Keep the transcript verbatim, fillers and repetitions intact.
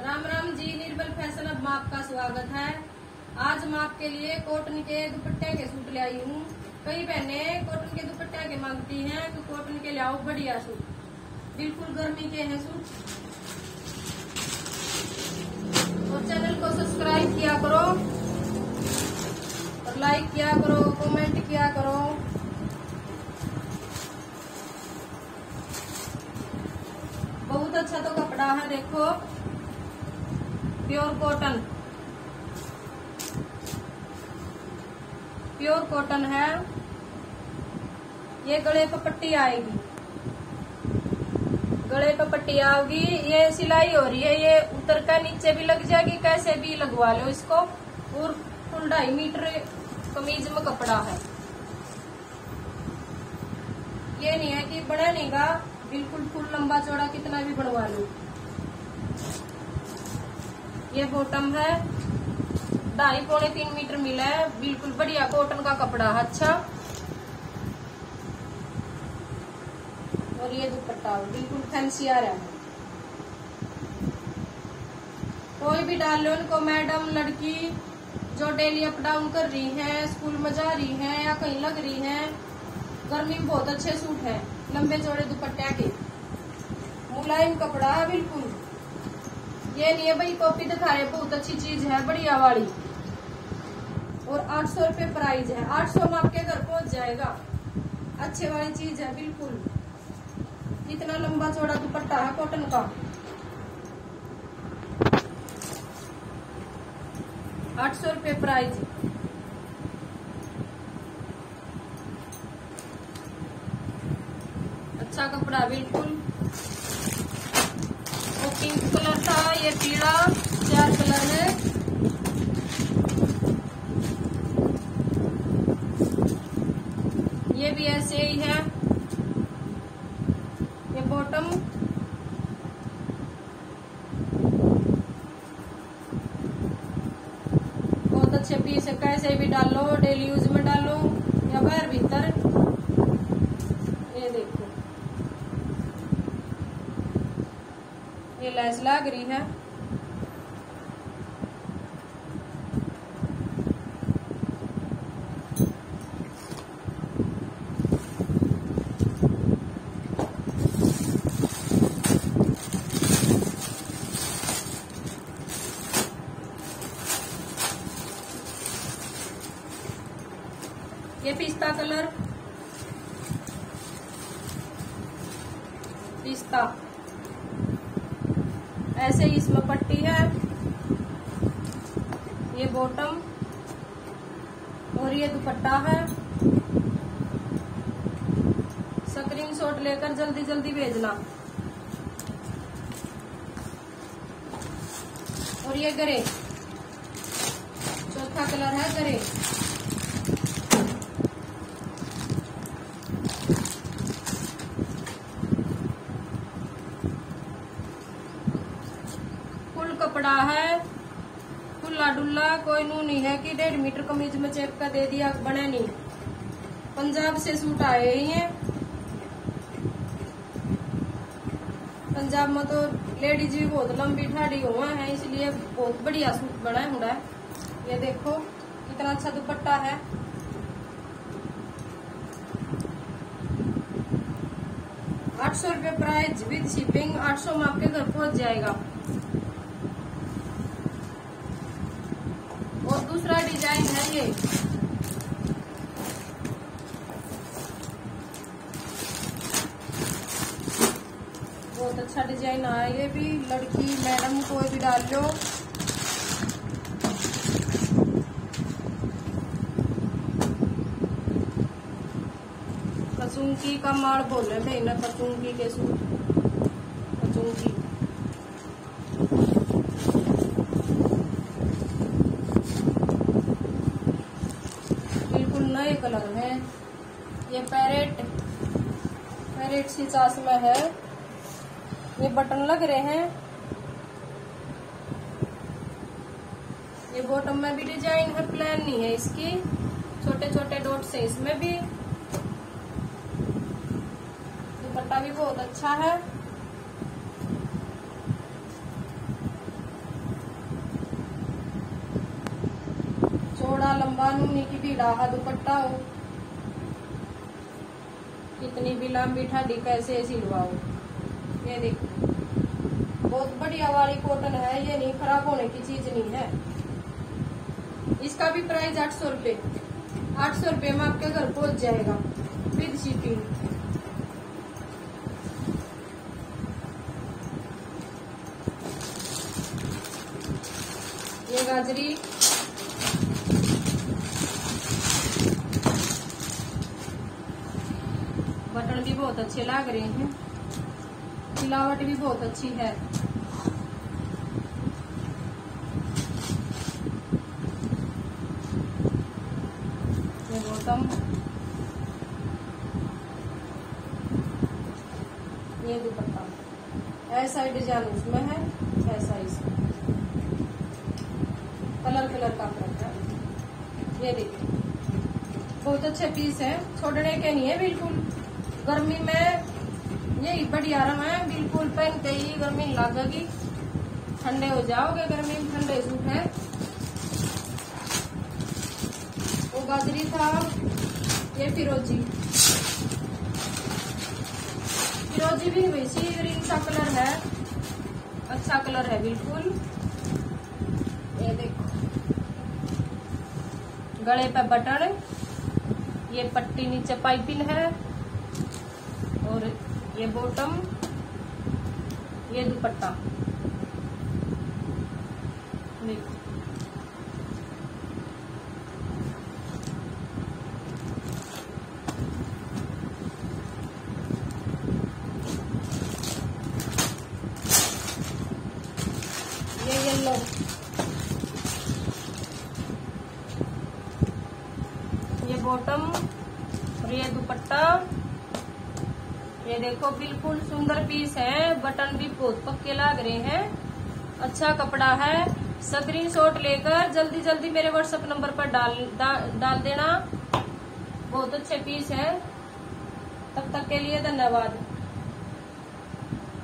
Ram Ram ji, Nirmal fashion अब आपका स्वागत है। आज मैं आपके लिए कॉटन के दुपट्टे के सूट ले आई हूँ। कई बहनें कॉटन के दुपट्टे के मांगती हैं तो कॉटन के लाओ बढ़िया सूट, बिल्कुल गर्मी के हैं सूट। और चैनल को सब्सक्राइब किया करो और लाइक किया करो, कमेंट किया करो। बहुत अच्छा तो कपड़ा है, देखो प्योर कॉटन, प्योर कॉटन है। ये गले पे पट्टी आएगी, गले पे पट्टी आएगी। ये सिलाई हो रही है, ये उतर का नीचे भी लग जाएगी, कैसे भी लगवा लो इसको। और फुल ढाई मीटर कमीज में कपड़ा है। ये नहीं है कि बड़ा नहीं गा, बिल्कुल फुल लंबा चौड़ा कितना भी बनवा लो। ये बॉटम है, ढाई पौने तीन मीटर मिला है, बिल्कुल बढ़िया कॉटन का कपड़ा है, अच्छा। और ये दुपट्टा बिल्कुल फैंसी आ रहा है। कोई भी डाल लो इनको, मैडम लड़की जो डेली अप डाउन कर रही है, स्कूल में जा रही है या कहीं लग रही है। गर्मी में बहुत अच्छे सूट है, लंबे चौड़े दुपट्टे के, मुलायम कपड़ा है बिल्कुल। ये नहीं है भाई कॉपी दिखा रहे, बहुत अच्छी चीज है, बढ़िया वाली। और आठ सौ रुपये प्राइस है, आठ सौ में आपके घर पहुंच जाएगा। अच्छे वाली चीज है बिल्कुल। इतना लंबा चौड़ा दुपट्टा है कॉटन का, आठ सौ रुपये प्राइस। अच्छा कपड़ा बिल्कुल। वो पिंक कलर था, ये पीला, चार कलर है। ये भी ऐसे ही है। ये बॉटम, बहुत अच्छे पीस है, कैसे भी डालो, डेली यूज में डालो या बाहर भीतर। ये देखो ये लैस लग रही है। ये पिस्ता कलर, पिस्ता ऐसे ही इसमें पट्टी है। ये बॉटम और ये दुपट्टा है। स्क्रीनशॉट लेकर जल्दी जल्दी भेजना। और ये ग्रे, चौथा कलर है ग्रे। कपड़ा है खुला डुल्ला, कोई नू नहीं है कि डेढ़ मीटर कमीज में चेप का दे दिया, बने नहीं। पंजाब से सूट आए हैं। पंजाब में तो लेडीज भी बहुत लंबी ठाड़ी हुआ है, इसलिए बहुत बढ़िया सूट बना हुआ है। ये देखो कितना अच्छा दुपट्टा है। आठ सौ रुपये प्राइस विद शिपिंग, आठ सौ में आपके घर पहुंच जाएगा। और दूसरा डिजाइन है ये, बहुत अच्छा डिजाइन आया। ये भी लड़की मैडम कोई भी डाल लो। कसूंकी का माल बोल रहे थे ना, कसूंकी के सूट, कसूंकी। नए कलर है। ये पैरेट, पैरेट सी चास में है। ये बटन लग रहे हैं। ये बॉटम में भी डिजाइन है, प्लेन नहीं है इसकी, छोटे छोटे डॉट से इसमें भी। दुपट्टा भी बहुत अच्छा है। कानूनी की भीड़ा हा दुपट्टा हो, कितनी भी लंबी ठाडी कैसे सिलवाओ। ये देखो बहुत बढ़िया वाली कॉटन है, ये नहीं खराब होने की चीज नहीं है। इसका भी प्राइस आठ सौ रुपये आठ सौ रुपये में आपके घर पहुंच जाएगा विद शिपिंग। ये गाजरी बटन भी बहुत अच्छे लग रहे हैं, सिलावट भी बहुत अच्छी है। ये बॉटम, ये दुपट्टा, ऐसा डिजाइन उसमें है, ऐसा इसमें कलर कलर का फर्क है। ये देखिए बहुत अच्छे पीस है, छोड़ने के नहीं है बिल्कुल। गर्मी में यही बढ़िया रहा है, बिल्कुल पहनते ही गर्मी लगेगी, ठंडे हो जाओगे। गर्मी में ठंडे सूट है। वो गाजरी था, ये फिरोजी, फिरोजी भी वैसी ग्रीन सा कलर है, अच्छा कलर है बिल्कुल। ये देखो गले पे बटन, ये पट्टी नीचे पाइपिंग है, और ये बॉटम, ये दुपट्टा देखो। ये येलो, ये बॉटम और ये दुपट्टा। ये देखो बिल्कुल सुंदर पीस है, बटन भी बहुत पक्के लग रहे हैं, अच्छा कपड़ा है। स्क्रीन शॉट लेकर जल्दी जल्दी मेरे व्हाट्सएप नंबर पर डाल डा, डाल देना। बहुत अच्छे पीस है। तब तक के लिए धन्यवाद।